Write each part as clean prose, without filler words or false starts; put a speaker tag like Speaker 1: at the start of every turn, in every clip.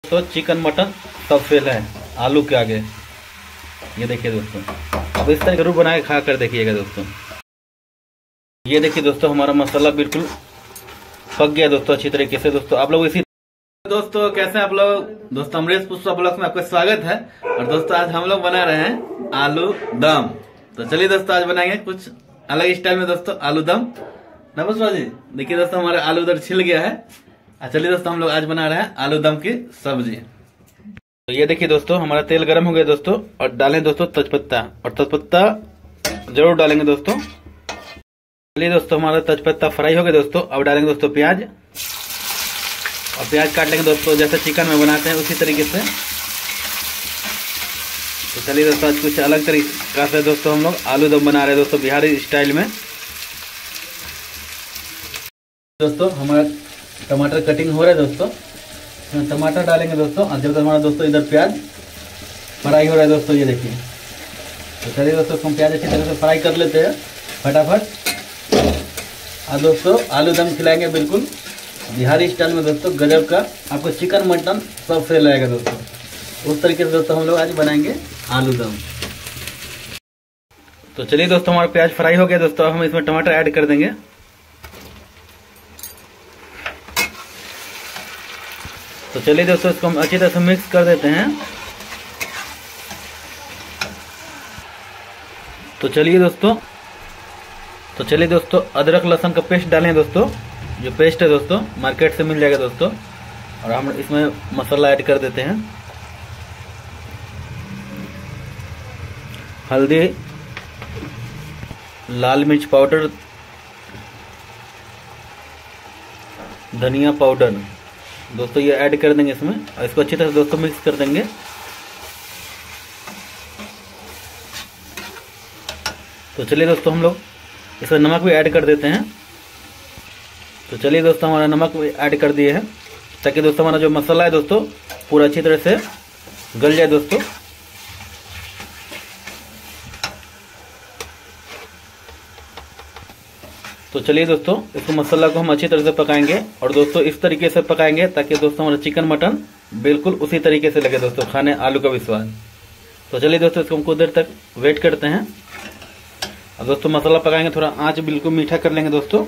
Speaker 1: तो chicken mutton सब fail है आलू के आगे। ये देखिए दोस्तों, अब इस तरह जरूर बना के खा कर देखिएगा दोस्तों। ये देखिए दोस्तों, हमारा मसाला बिल्कुल पक गया दोस्तों अच्छी तरीके से। दोस्तों आप लोग इसी दोस्तों कैसे हैं आप लोग? दोस्तों अमरीश पुष्पा ब्लॉग में आपका स्वागत है। और दोस्तों आज हम लोग बना रहे हैं आलू दम। तो चलिए दोस्तों आज बनाएंगे कुछ अलग स्टाइल में दोस्तों आलू दम। नमस्कार जी। देखिए दोस्तों हमारा आलू उधर छिल गया है। चलिए दोस्तों हम लोग आज बना रहे हैं आलू दम की सब्जी। तो ये देखिए दोस्तों हमारा तेल गर्म हो गया दोस्तों, और डालें दोस्तों तेजपत्ता, और तेजपत्ता जरूर डालेंगे दोस्तों। चलिए दोस्तों हमारा तेजपत्ता फ्राई हो गया दोस्तों। अब डालेंगे दोस्तों प्याज, और प्याज काट लेंगे दोस्तों जैसे चिकन में बनाते हैं उसी तरीके से। तो चलिए दोस्तों आज कुछ अलग तरीका से दोस्तों हम लोग आलू दम बना रहे हैं दोस्तों बिहारी स्टाइल में। दोस्तों हमारा टमाटर कटिंग हो रहा है दोस्तों, टमाटर डालेंगे दोस्तों। और जब तक हमारा दोस्तों इधर प्याज फ्राई हो रहा है दोस्तों, ये देखिए। तो चलिए दोस्तों हम प्याज अच्छी तरह से फ्राई कर लेते हैं फटाफट। और दोस्तों आलू दम खिलाएंगे बिल्कुल बिहारी स्टाइल में दोस्तों, गजब का। आपको चिकन मटन सब फेल आएगा दोस्तों। उस तरीके से दोस्तों हम लोग आज बनाएंगे आलू दम। तो चलिए दोस्तों हमारा प्याज फ्राई हो गया दोस्तों। अब हम इसमें टमाटर ऐड कर देंगे। तो चलिए दोस्तों इसको हम अच्छी तरह से मिक्स कर देते हैं। तो चलिए दोस्तों अदरक लहसुन का पेस्ट डालें दोस्तों। जो पेस्ट है दोस्तों मार्केट से मिल जाएगा दोस्तों। और हम इसमें मसाला ऐड कर देते हैं। हल्दी, लाल मिर्च पाउडर, धनिया पाउडर दोस्तों ये ऐड कर देंगे इसमें, और इसको अच्छी तरह से दोस्तों मिक्स कर देंगे। तो चलिए दोस्तों हम लोग इसमें नमक भी ऐड कर देते हैं। तो चलिए दोस्तों हमारा नमक भी ऐड कर दिए हैं, ताकि दोस्तों हमारा जो मसाला है दोस्तों पूरा अच्छी तरह से गल जाए दोस्तों। तो चलिए दोस्तों इस मसाला को हम अच्छी तरह से पकाएंगे, और दोस्तों इस तरीके से पकाएंगे ताकि दोस्तों हमारा चिकन मटन बिल्कुल उसी तरीके से लगे दोस्तों खाने आलू का भी स्वाद। तो चलिए दोस्तों इसको हम कुछ देर तक वेट करते हैं। और दोस्तों मसाला पकाएंगे, थोड़ा आंच बिल्कुल मीठा कर लेंगे दोस्तों,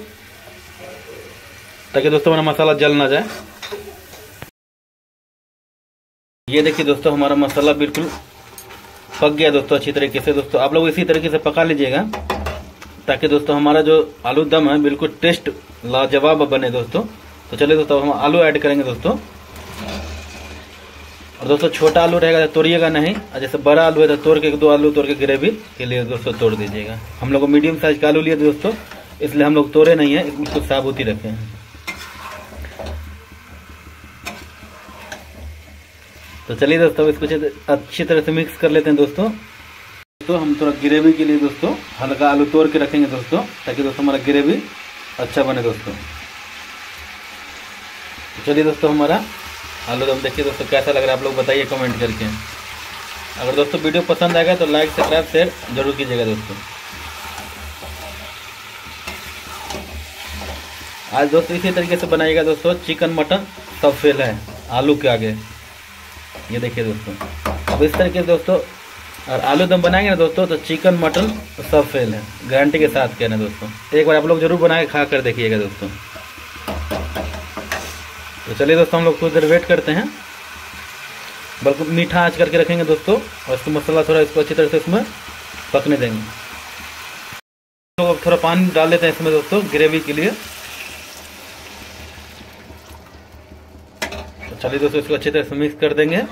Speaker 1: ताकि दोस्तों हमारा मसाला जल ना जाए। ये देखिए दोस्तों हमारा मसाला बिल्कुल पक गया दोस्तों अच्छी तरीके से। दोस्तों आप लोग इसी तरीके से पका लीजिएगा, ताकि दोस्तों हमारा जो आलू दम है बिल्कुल टेस्ट लाजवाब बने दोस्तों। तो चलिए दोस्तों हम आलू ऐड करेंगे दोस्तों। और दोस्तों छोटा आलू रहेगा तो तोड़िएगा नहीं, और जैसे बड़ा आलू है तो तोड़ के 2 आलू तोड़ के ग्रेवी के लिए दोस्तों तोड़ दीजिएगा। हम लोग मीडियम साइज का आलू लिए थे दोस्तों, इसलिए हम लोग तोड़े नहीं है, इसको साबुत ही रखे हैं। तो चलिए दोस्तों इसको अच्छी तरह से मिक्स कर लेते हैं दोस्तों। तो हम थोड़ा ग्रेवी के लिए दोस्तों हल्का आलू तोड़ के रखेंगे दोस्तों, ताकि दोस्तों हमारा ग्रेवी अच्छा बने दोस्तों। तो चलिए दोस्तों हमारा आलू दम देखिए दोस्तों कैसा लग रहा है, आप लोग बताइए कमेंट करके। अगर दोस्तों वीडियो पसंद आएगा तो लाइक सब्सक्राइब शेयर जरूर कीजिएगा दोस्तों। आज दोस्तों इसी तरीके से बनाइएगा दोस्तों, चिकन मटन सब फेल है आलू के आगे। ये देखिए दोस्तों, अब इस तरीके से दोस्तों और आलू दम बनाएंगे ना दोस्तों तो चिकन मटन सब फेल है, गारंटी के साथ कहना दोस्तों। एक बार आप लोग जरूर बना के खा कर देखिएगा दोस्तों। तो चलिए दोस्तों हम लोग कुछ देर वेट करते हैं, बिल्कुल मीठा आंच करके रखेंगे दोस्तों। और इसको मसाला थोड़ा इसको अच्छी तरह से इसमें पकने देंगे। तो थोड़ा पानी डाल देते हैं इसमें दोस्तों ग्रेवी के लिए। तो चलिए दोस्तों इसको अच्छी तरह से मिक्स कर देंगे।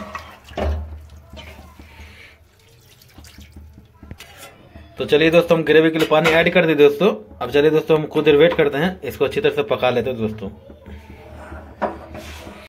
Speaker 1: तो चलिए दोस्तों हम ग्रेवी के लिए पानी ऐड कर दिए दोस्तों। अब चलिए दोस्तों हम कुछ देर वेट करते हैं, इसको अच्छी तरह से पका लेते हैं दोस्तों।